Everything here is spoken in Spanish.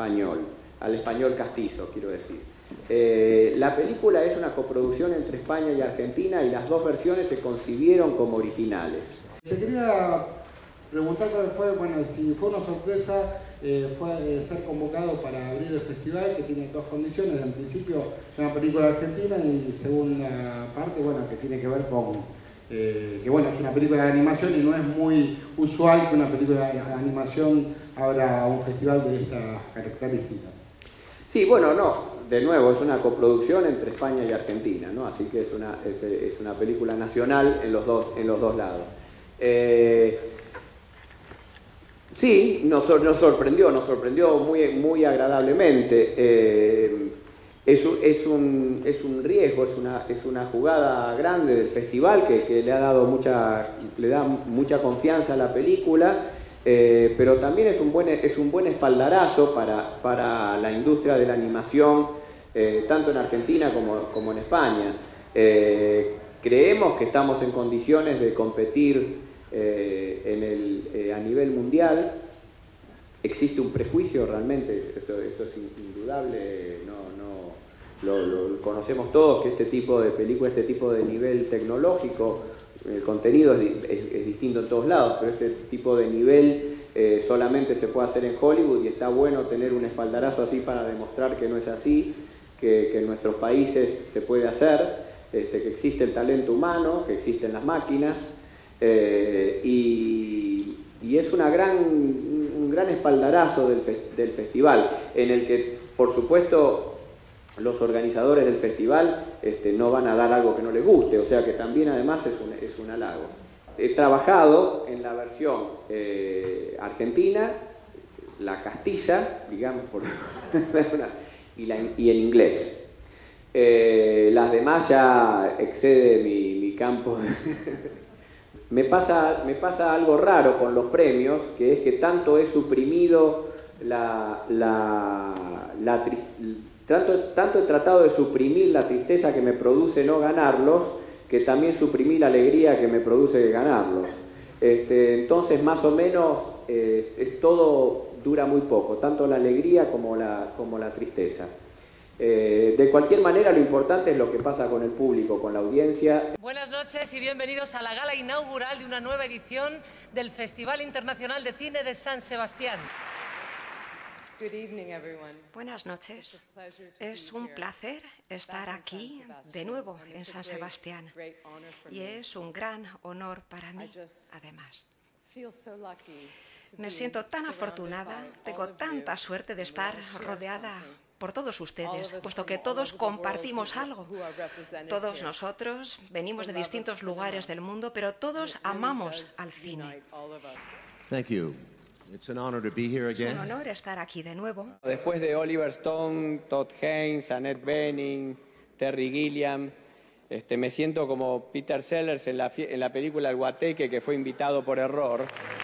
al español castizo, quiero decir. La película es una coproducción entre España y Argentina y las dos versiones se concibieron como originales. Te quería preguntar cuál fue, bueno, si fue una sorpresa ser convocado para abrir el festival, que tiene dos condiciones. En principio es una película argentina y segunda parte, bueno, que tiene que ver con que bueno, es una película de animación y no es muy usual que una película de animación abra un festival de estas características. Sí, bueno, no, de nuevo, es una coproducción entre España y Argentina, ¿no? Así que es una película nacional en los dos lados. Sí, nos sorprendió muy agradablemente. Es un riesgo, es una jugada grande del festival que le da mucha confianza a la película, pero también es un buen espaldarazo para la industria de la animación, tanto en Argentina como en España. Creemos que estamos en condiciones de competir a nivel mundial. Existe un prejuicio realmente, esto es indudable, lo conocemos todos, que este tipo de película, este tipo de nivel tecnológico, el contenido es distinto en todos lados, pero este tipo de nivel solamente se puede hacer en Hollywood y está bueno tener un espaldarazo así para demostrar que no es así, que en nuestros países se puede hacer, que existe el talento humano, que existen las máquinas, y es un gran espaldarazo del festival, en el que, por supuesto, los organizadores del festival no van a dar algo que no les guste, o sea que también además es un halago. He trabajado en la versión argentina, la castiza, digamos, y en inglés. Las demás ya excede mi campo. Me pasa algo raro con los premios, que es que tanto he suprimido tanto he tratado de suprimir la tristeza que me produce no ganarlos, que también suprimí la alegría que me produce ganarlos. Entonces, más o menos, todo dura muy poco, tanto la alegría como la tristeza. De cualquier manera, lo importante es lo que pasa con el público, con la audiencia. Buenas noches y bienvenidos a la gala inaugural de una nueva edición del Festival Internacional de Cine de San Sebastián. Buenas noches. Es un placer estar aquí de nuevo en San Sebastián y es un gran honor para mí, además. Me siento tan afortunada, tengo tanta suerte de estar rodeada por todos ustedes, puesto que todos compartimos algo. Todos nosotros venimos de distintos lugares del mundo, pero todos amamos al cine. It's an honor to be here again. Es un honor estar aquí de nuevo. Después de Oliver Stone, Todd Haynes, Annette Bening, Terry Gilliam, me siento como Peter Sellers en la película El Guateque, que fue invitado por error.